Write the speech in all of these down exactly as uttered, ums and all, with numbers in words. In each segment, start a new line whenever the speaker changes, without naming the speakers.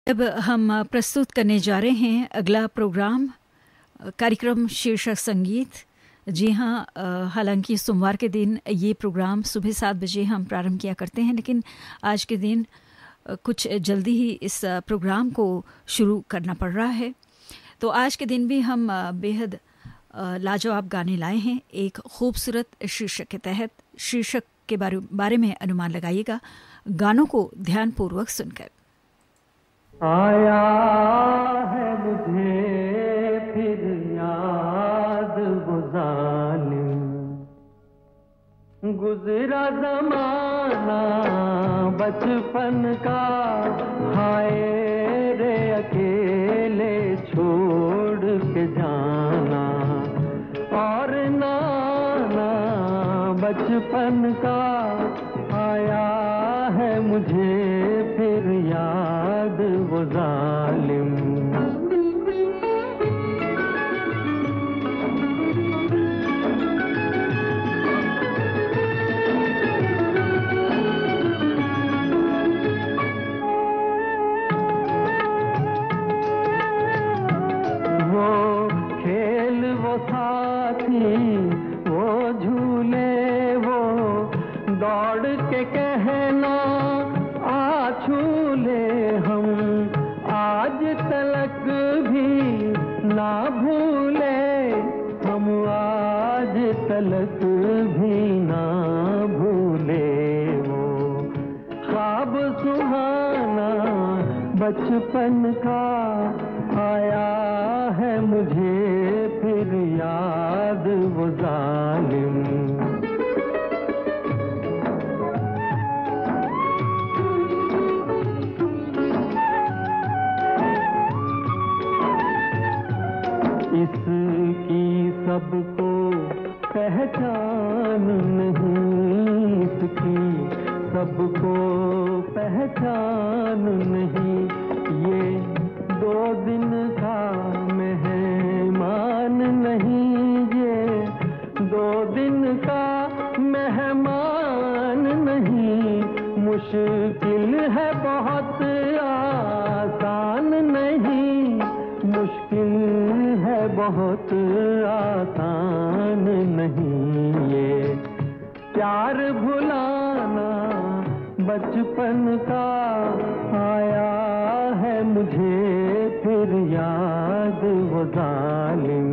अब हम प्रस्तुत करने जा रहे हैं अगला प्रोग्राम, कार्यक्रम शीर्षक संगीत। जी हाँ, हालांकि सोमवार के दिन ये प्रोग्राम सुबह सात बजे हम प्रारंभ किया करते हैं, लेकिन आज के दिन कुछ जल्दी ही इस प्रोग्राम को शुरू करना पड़ रहा है। तो आज के दिन भी हम बेहद लाजवाब गाने लाए हैं। एक खूबसूरत शीर्षक के तहत शीर्षक के बारे बारे में अनुमान लगाइएगा, गानों को ध्यानपूर्वक सुनकर।
आया है मुझे फिर याद वो जालिम, गुजरा ज़माना बचपन का, हाय रे अकेले छोड़ के जाना, और नाना बचपन का आया है मुझे फिर याद वो जालिम। वो खेल वो साथी वो झूले, वो दौड़ के कहना आ छूले, हम आज तलक भी ना भूले, हम आज तलक भी ना भूले। वो ख्वाब सुहाना बचपन का आया है मुझे फिर याद वो जालिम। इसकी सबको पहचान नहीं, इसकी सबको पहचान नहीं, ये दो दिन का मेहमान नहीं, ये दो दिन का मेहमान नहीं, मुश्किल है बहुत आसान नहीं, मुश्किल है बहुत आसान नहीं, ये प्यार भुलाना बचपन का आया है मुझे फिर याद वो जालिम।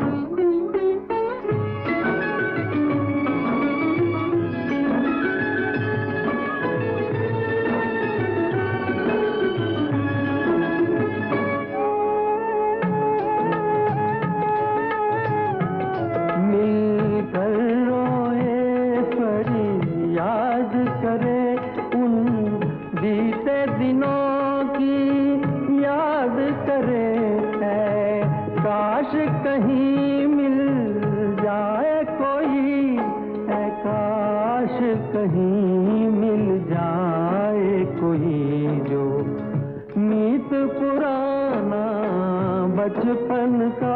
कहीं मिल जाए कोई, ऐ काश कहीं मिल जाए कोई, जो मीत पुराना बचपन का।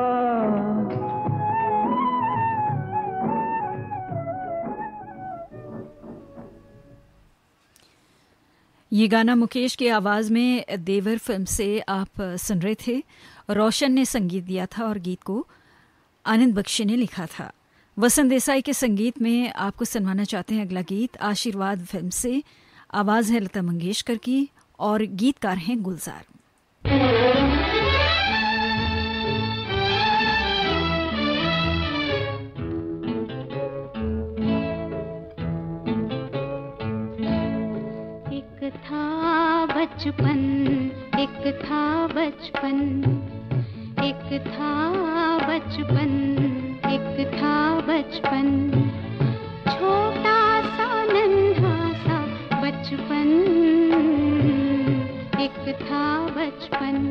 ये गाना मुकेश की आवाज़ में देवर फिल्म से आप सुन रहे थे। रोशन ने संगीत दिया था और गीत को आनंद बख्शी ने लिखा था। वसंत देसाई के संगीत में आपको सुनवाना चाहते हैं अगला गीत आशीर्वाद फिल्म से। आवाज़ है लता मंगेशकर की और गीतकार हैं गुलजार।
एक था बचपन, एक था बचपन, एक था बचपन, एक था बचपन, छोटा सा नन्हा सा बचपन, एक था बचपन,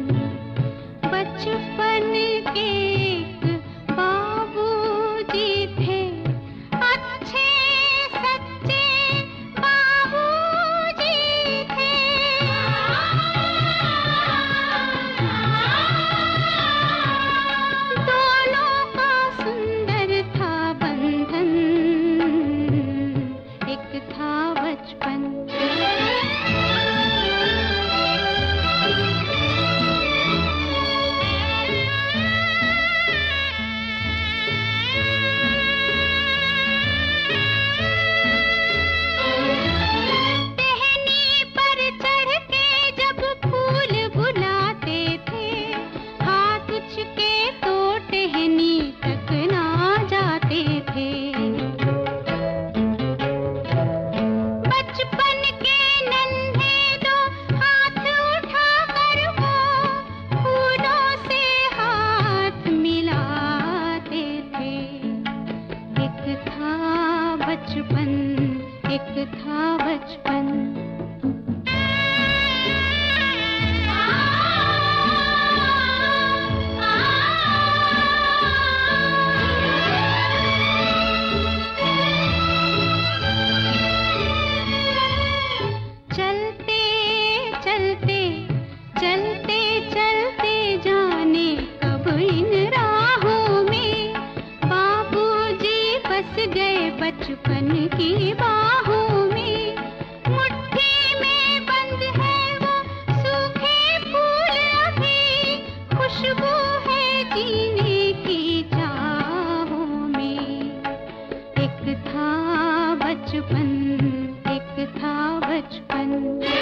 बचपन के एक बाबूजी थे, अच्छे सच्चे बाबूजी थे, दोनों का सुंदर था बंधन, एक था बचपन। बचपन की बाहों में, मुट्ठी में बंद है वो सूखे फूल अभी, खुशबू है जीने की चाहों में। एक था बचपन, एक था बचपन।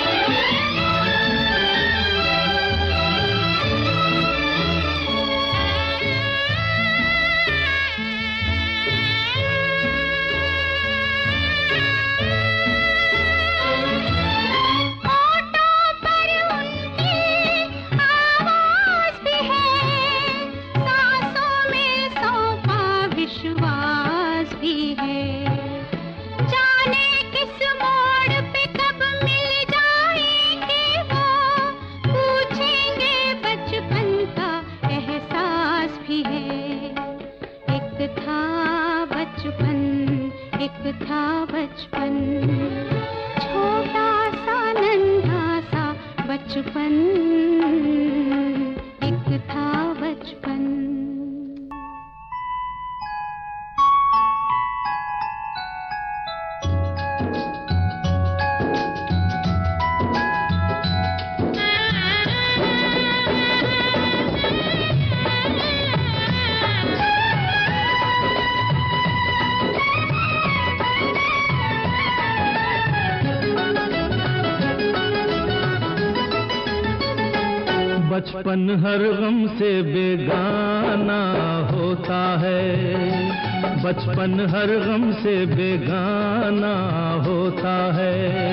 बचपन हर गम से बेगाना होता है, बचपन हर गम से बेगाना होता है।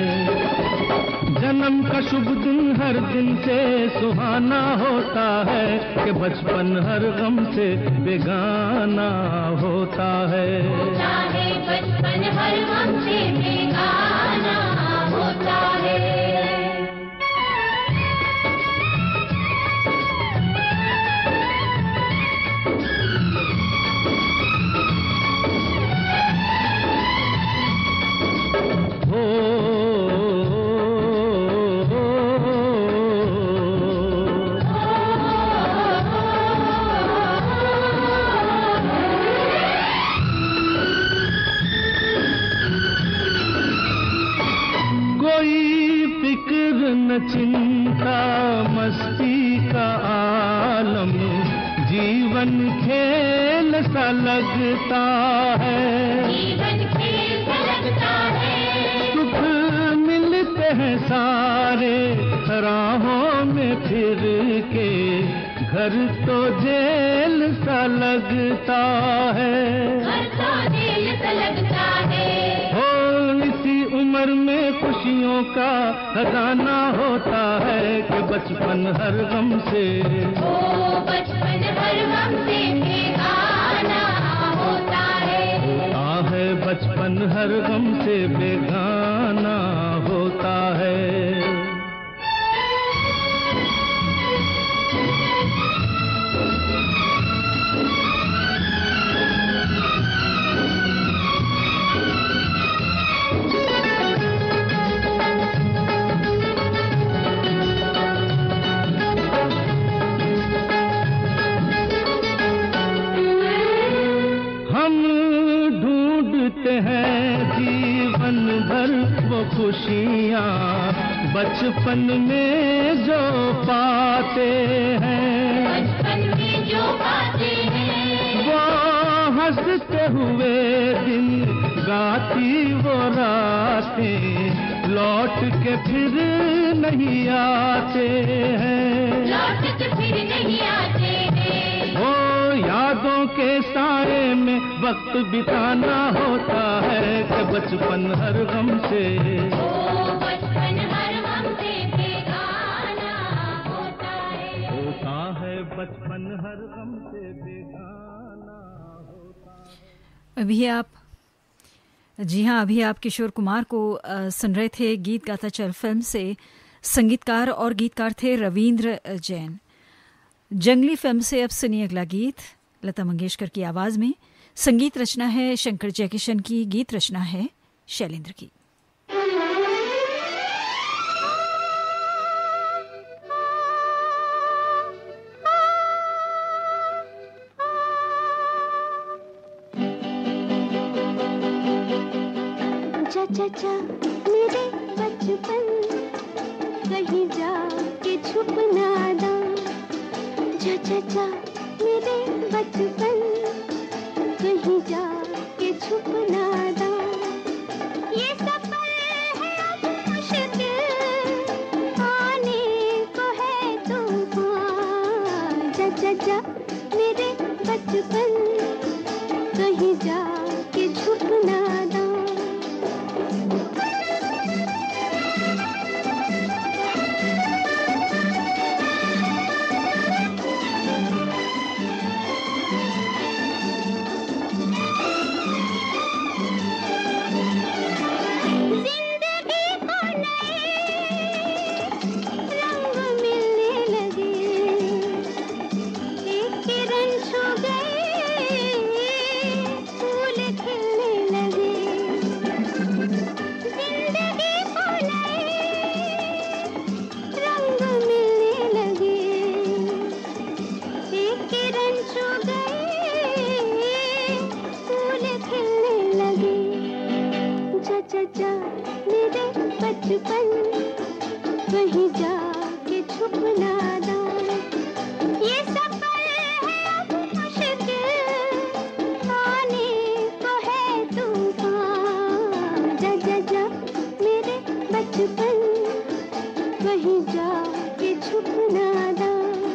जन्म का शुभ दिन हर दिन से सुहाना होता है, कि बचपन हर गम से बेगाना होता है।
बचपन हर गम से बेगाना होता है।
चिंता मस्ती का आलम, जीवन खेल सा लगता है,
जीवन खेल सा लगता है।
सुख मिलते हैं सारे राहों में फिर के, घर तो जेल सा लगता है,
घर तो जेल सा लगता है।
हो इसी उम्र में खुशियों का खजाना होता है, कि बचपन हर गम से,
ओ बचपन हर गम से बेगाना होता है।
होता है बचपन हर गम से बेगाना होता है। हैं जीवन भर वो खुशियाँ बचपन में जो पाते हैं,
बचपन में जो पाते हैं,
वो हंसते हुए दिन गाती वो रातें लौट के फिर नहीं आते हैं,
लौट के फिर नहीं आते हैं।
वो यादों के साए में वक्त बिताना होता है, कि बचपन हर गम से,
ओ बचपन हर गम से बेगाना होता है।
होता है बचपन हर गम से बेगाना होता है।
अभी आप जी हाँ अभी आप किशोर कुमार को आ, सुन रहे थे। गीत गाता चल फिल्म से संगीतकार और गीतकार थे रविंद्र जैन। जंगली फिल्म से अब सुनिए अगला गीत लता मंगेशकर की आवाज में। संगीत रचना है शंकर जयकिशन की, गीत रचना है शैलेंद्र की।
चाचा मेरे बचपन कहीं जा के छुप ना दां जा चाचा मेरे बचपन कहीं जा के छुप ना दां ये सफर है अब मुश्किल आने को है तूफान जा चाचा मेरे बचपन कहीं जा के छुप ना दां बचपन कहीं जा के छुप ना दां ये सफर है अब मुश्किल आने को है तूफान जा जा जा मेरे बचपन कहीं जा के छुप ना दां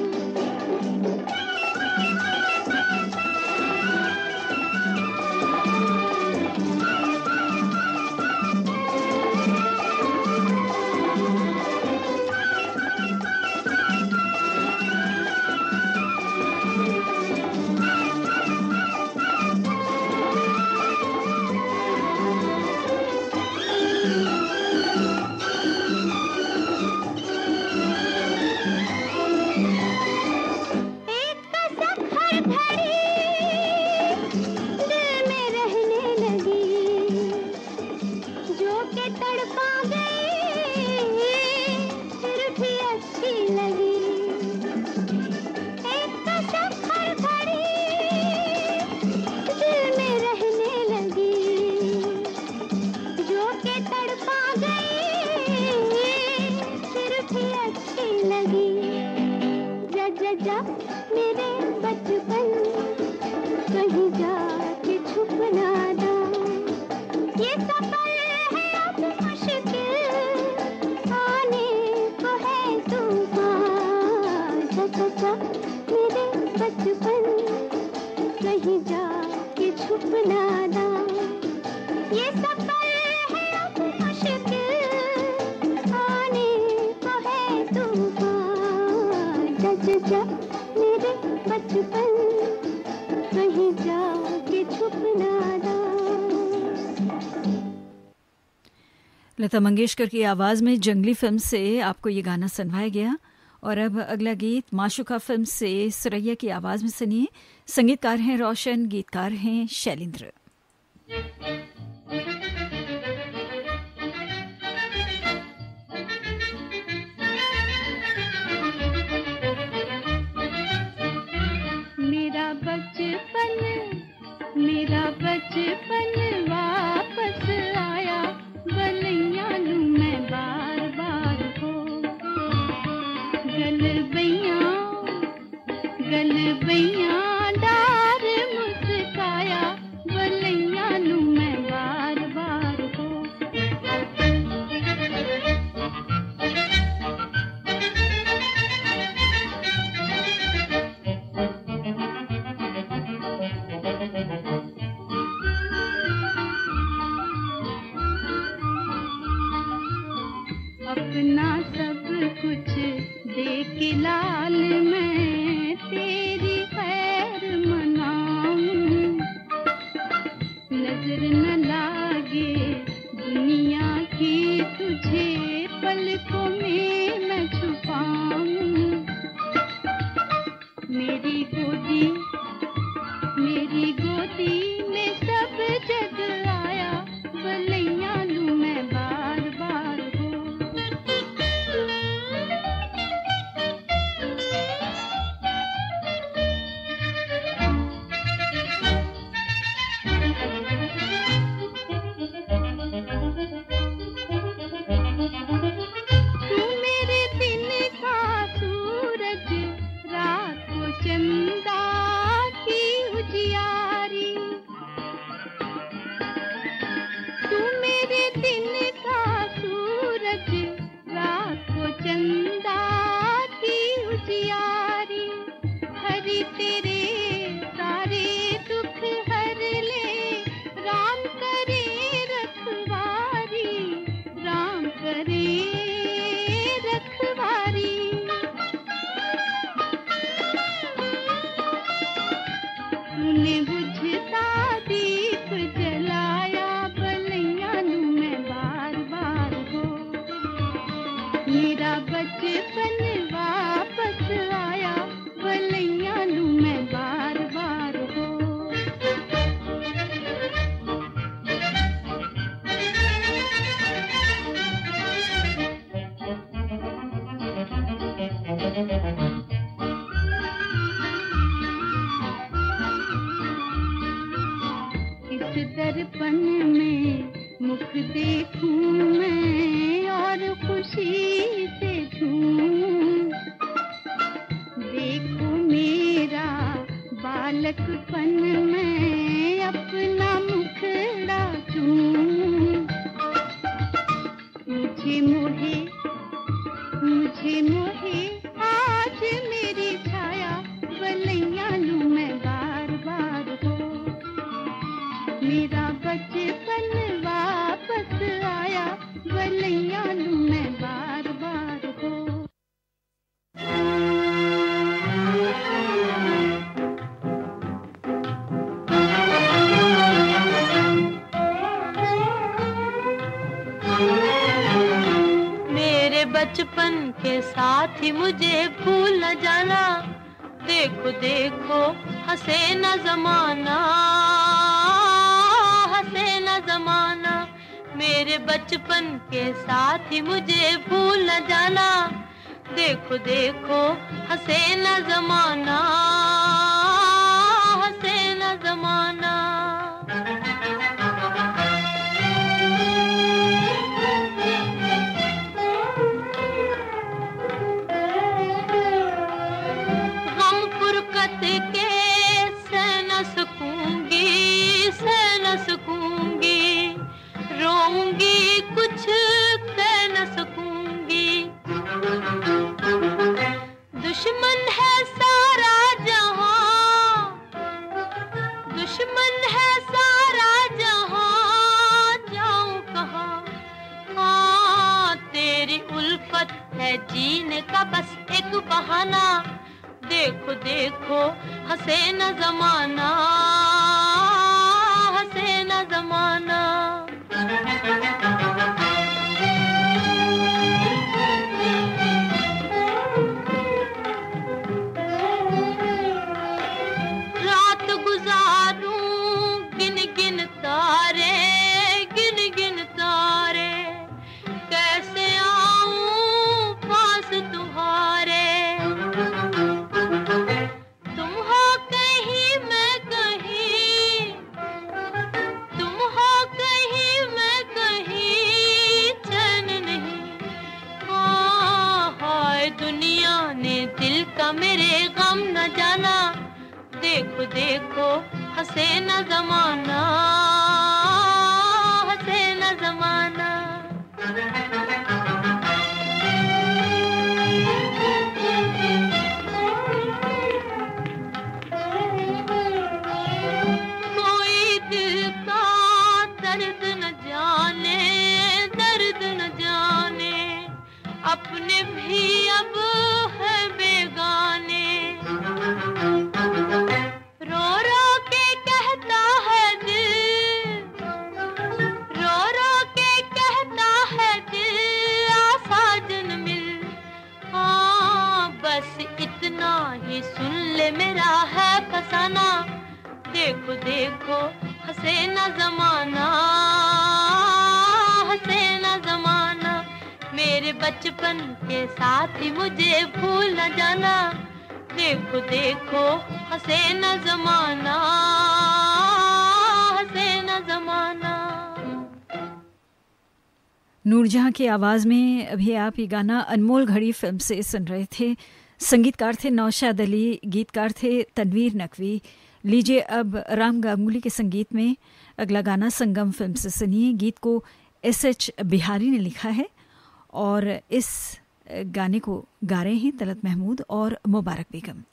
लता मंगेशकर की आवाज़ में जंगली फिल्म से आपको ये गाना सुनवाया गया। और अब अगला गीत माशुका फिल्म से सुरैया की आवाज़ में सुनिए। संगीतकार हैं रोशन, गीतकार हैं शैलेंद्र।
मेरा बचपन मेरा बचपन वापस आया बलैया लूं मैं बार बार हो गलबैया गलबैया डार मुस्काया बलैया लूं मैं बार बार हो अपना सब कुछ दे के लाल मैं तेरी खैर मनाऊं नजर न लागे दुनिया की तुझे पलकों में मैं छुपाऊं मेरी गोदी मेरी गोदी में सब जग आया बलैया लूं मैं बार बार हो होशियारी हरि तेरे सारे दुख हर ले, राम करे रखवारी, राम करे रखवारी। तूने बुझता दीप जलाया, बलैया नू मैं बार बार हो, मेरा बचपन वापस आया, बलैया नू मैं बार बार हो। इस दर्पण में मुख देखूं मैं और खुशी से छूं, देखो मेरा बालकपन में अपना मुखड़ा चूं। मुझे मोहे मुझे मोहे आज मेरी छाया, बलैया लूं मैं बार बार हो, मेरा बचपन वापस आया, बलैया लूं मैं बार बार हो।
मेरे बचपन के साथ ही मुझे भूल न जाना, देखो देखो हंसे न जमाना, हंसे न जमाना। मेरे बचपन के साथ ही मुझे भूल न जाना, देखो देखो हंसे न जमाना, हंसे न जमाना। गम फुरकत के सह न सकूंगी, सह न सकूंगी, रोऊंगी कुछ कह न सकूंगी। दुश्मन है सारा जहां, दुश्मन है सारा जहां, जाऊं कहाँ? हाँ तेरी उल्फत है जीने का बस एक बहाना, देखो देखो हंसे न जमाना, हंसे न जमाना। रात गुजारूं गिन गिन तारे, गिन गिन तारे, कैसे आऊं पास तुम्हारे। तुम हो कहीं मैं कहीं, तुम हो कहीं मैं कहीं, चैन नहीं। हाँ हाय दुनिया ने दिल का मेरे गम न जाना, देखो देखो हंसे न जमाना, हंसे न जमाना। कोई दिल का दर्द न जाने, दर्द न जाने, अपने भी अब है बेगाने। रो रो के कहता है दिल, रो रो के कहता है दिल, आ साजन मिल। हाँ बस इतना ही सुन ले मेरा है फसाना, देखो देखो हंसे न जमाना, हंसे न जमाना। मेरे बचपन के साथ ही मुझे भूल न जाना, देखो देखो हंसे न जमाना, हंसे न जमाना।
नूरजहां की आवाज़ में अभी आप ये गाना अनमोल घड़ी फिल्म से सुन रहे थे। संगीतकार थे नौशाद अली, गीतकार थे तनवीर नकवी। लीजिए अब राम गांगुली के संगीत में अगला गाना संगम फिल्म से सुनिए। गीत को एस एच बिहारी ने लिखा है और इस गाने को गा रहे हैं तलत महमूद और मुबारक बेगम।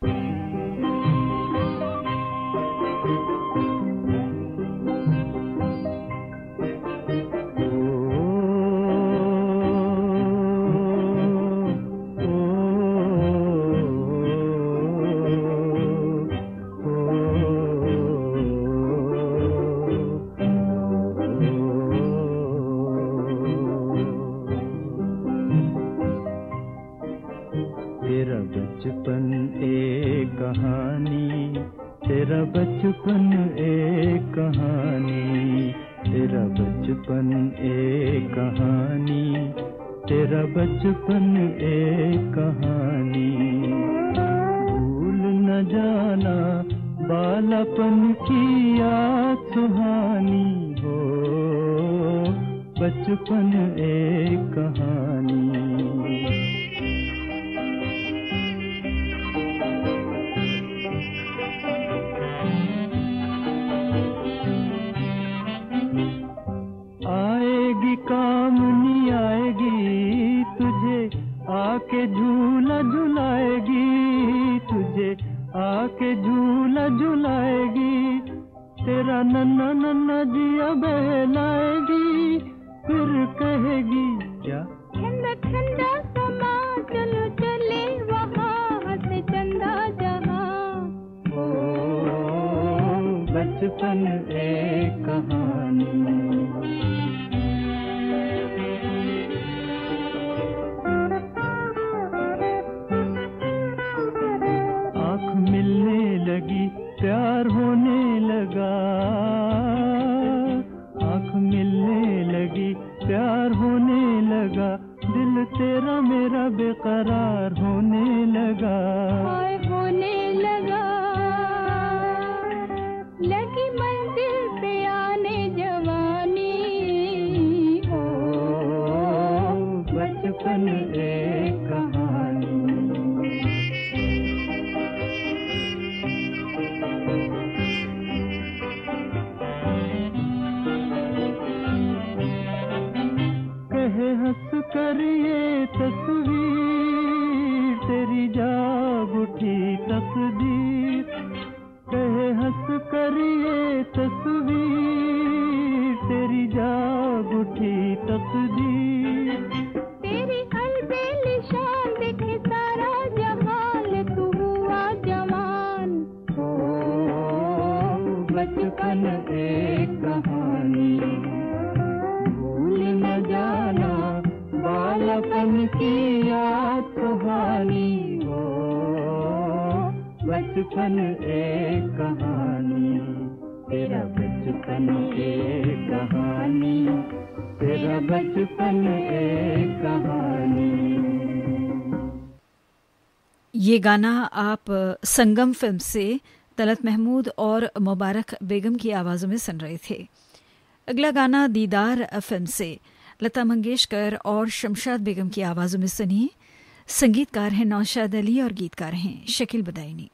बचपन एक कहानी, तेरा बचपन एक कहानी, तेरा बचपन एक कहानी। भूल न जाना बालापन की याद सुहानी हो, बचपन एक कहानी। कामनी आएगी तुझे आके झूला झुलाएगी, तुझे आके झूला झुलाएगी, तेरा नन्ना नन्ना जिया बहलाएगी, फिर कहेगी क्या
ठंडा ठंडा समा चलो चले वहाँ हंसे चंदा जहाँ।
ओ बचपन एक कहानी। प्यार होने लगा, आँख मिलने लगी, प्यार होने लगा, दिल तेरा मेरा बेकरार होने लगा,
हाय होने लगा, लगी मंजिल पे आने जवानी हो,
बचपन एक कहानी। हंस कर ये तस्वीर तेरी जाग उठी तकदीर, कहे हंस कर ये तस्वीर तेरी जाग उठी तकदीर,
तेरी अलबेली शान देखे सारा जहान, तू हुआ जवान
हो, बचपन एक कहानी। जाना बालापन की याद सुहानी हो, बचपन एक कहानी, तेरा बचपन एक कहानी, तेरा बचपन एक कहानी।
ये गाना आप संगम फिल्म से तलत महमूद और मुबारक बेगम की आवाज़ों में सुन रहे थे। अगला गाना दीदार फिल्म से लता मंगेशकर और शमशाद बेगम की आवाज़ों में सुनिए। संगीतकार हैं नौशाद अली और गीतकार हैं शकील बदायूनी।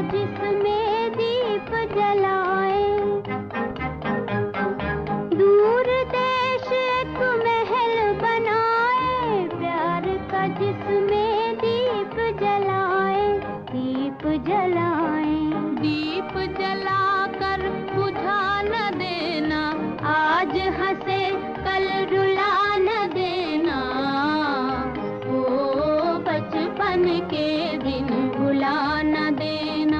जिसमें दीप जलाए, दूर देश एक महल बनाए, प्यार का जिसमें दीप जलाए, दीप जलाए।
दीप जलाकर बुझा न देना,
आज हंसे कल रुला न देना,
ओ बचपन के दिन
भुला न देना।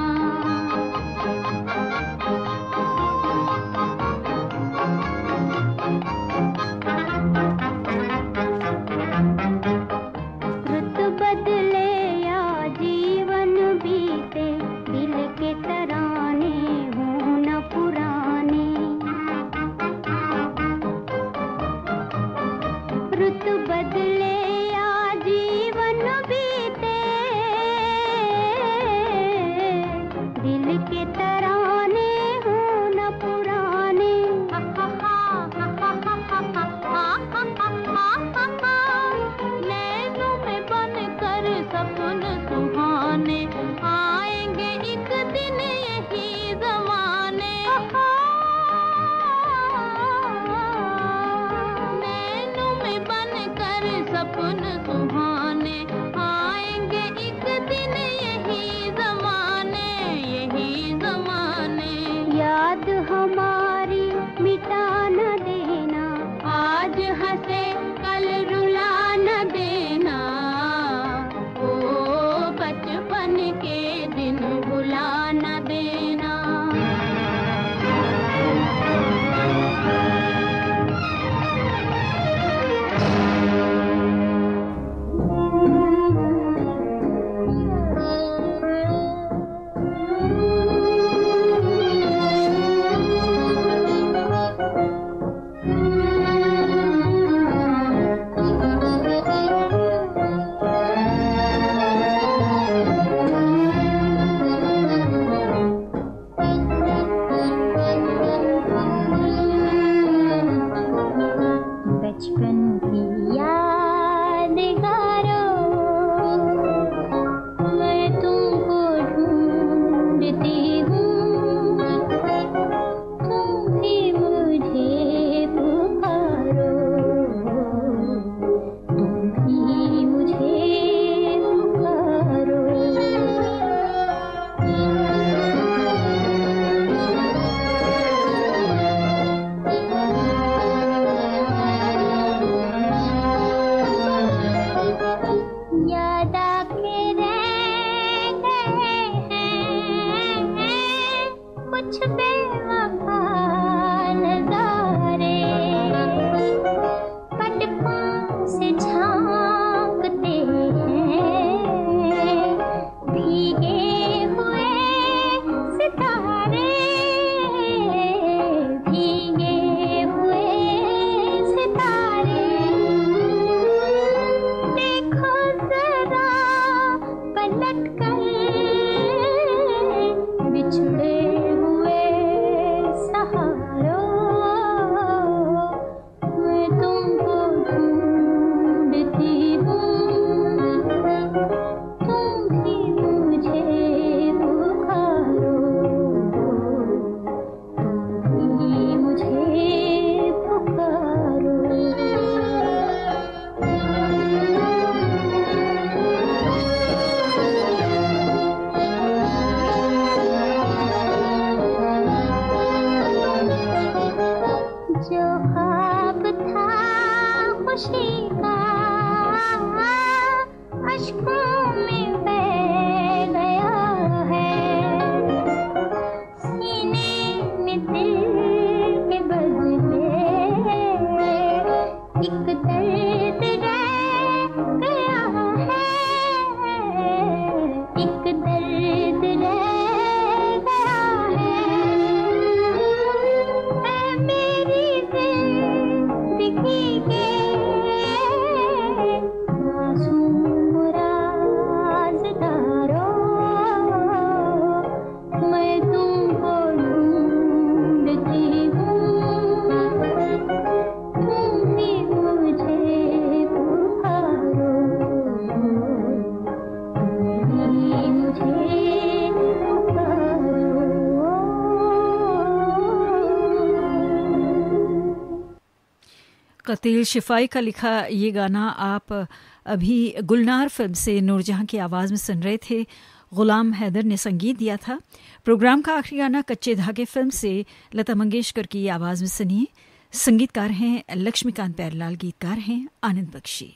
रुत बदले या जीवन बीते, दिल के तराने हों न पुराने। रुत बदले या जीवन बीते, दिल के तराने हों न पुराने।
नैनों में बनकर सपन सुहाने, आएंगे एक दिन यही जमाने। नैनों में बनकर सपन सुहाने, आएंगे एक दिन यही जमाने, यही जमाने।
याद हमारी मिटा न देना,
आज हंसे कल रुला न देना, ओ बचपन के दिन भुला न देना।
बचपन की यादगारों, मैं तुमको ढूंढती हूँ, तुम भी मुझे पुकारो, तुम भी मुझे पुकारो। याद आके रह गए हैं कुछ बेवफा नज़ारे, पटकों से झांकते हैं भीगे हुए सितारे, भीगे हुए सितारे। देखो जरा पलट कर बिछड़े हुए सहारों, मैं तुमको ढूंढती हूँ, तुम भी मुझे पुकारो, तुम भी मुझे पुकारो। जो ख्वाब था खुशी का, अश्कों में बह गया है, सीने में दिल के बदले एक दर्द रह गया है, एक दर्द रह गया है। ऐ मेरी जिंदगी के मासूम राज
कतील शिफाई का लिखा ये गाना आप अभी गुलनार फिल्म से नूरजहां की आवाज़ में सुन रहे थे। गुलाम हैदर ने संगीत दिया था। प्रोग्राम का आखिरी गाना कच्चे धागे फिल्म से लता मंगेशकर की आवाज़ में सुनिए। संगीतकार हैं लक्ष्मीकांत प्यारेलाल, गीतकार हैं आनंद बख्शी।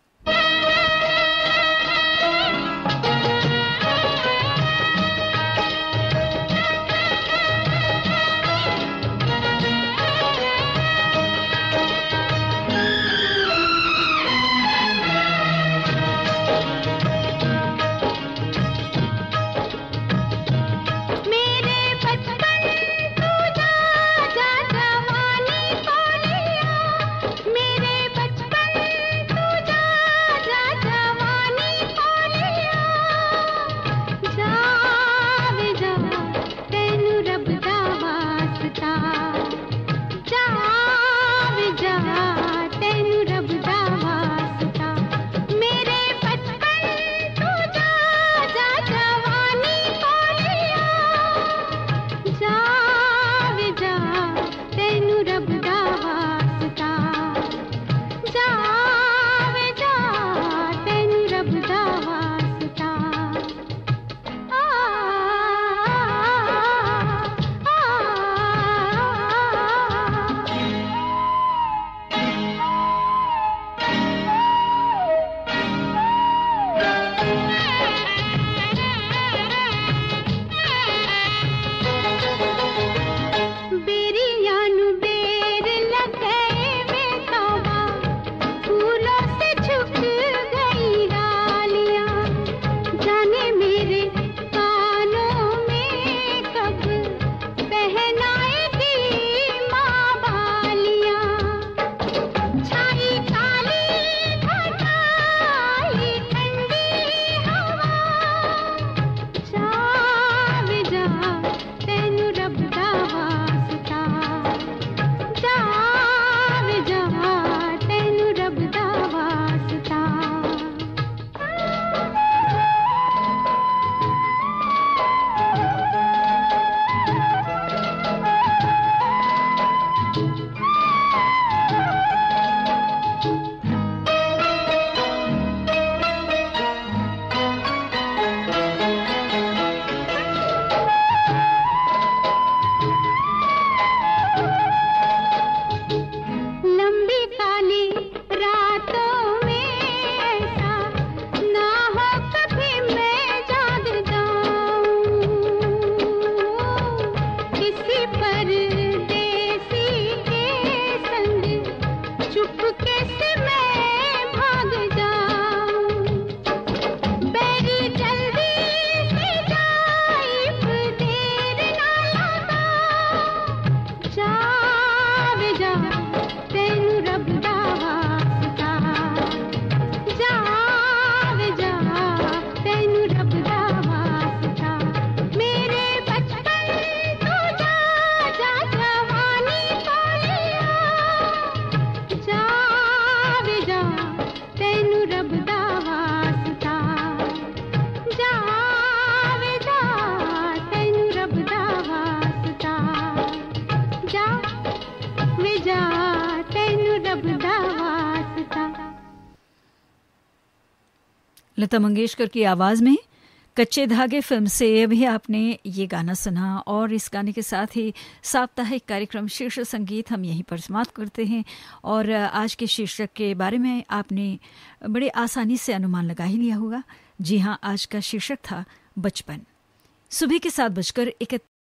लता मंगेशकर की आवाज़ में कच्चे धागे फिल्म से अभी आपने ये गाना सुना। और इस गाने के साथ ही साप्ताहिक कार्यक्रम शीर्षक संगीत हम यहीं पर समाप्त करते हैं। और आज के शीर्षक के बारे में आपने बड़े आसानी से अनुमान लगा ही लिया होगा। जी हाँ, आज का शीर्षक था बचपन। सुबह के सात बजकर